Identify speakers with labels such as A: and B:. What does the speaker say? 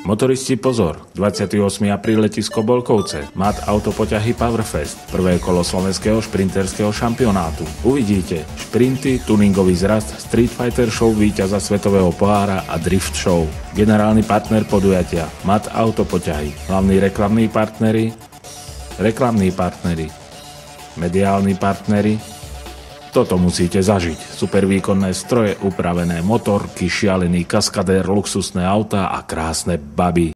A: Motoristi pozor, 28. apríl letisko Bolkovce, MAT autopoťahy Powerfest, prvé kolo slovenského šprinterského šampionátu. Uvidíte šprinty, tuningový zrast, Street Fighter show víťaza svetového pohára a drift show. Generálny partner podujatia MAT autopoťahy, hlavní reklamní partneri, mediálni partneri. Toto musíte zažiť. Super výkonné stroje, upravené motorky, šialený kaskadér, luxusné autá a krásne baby.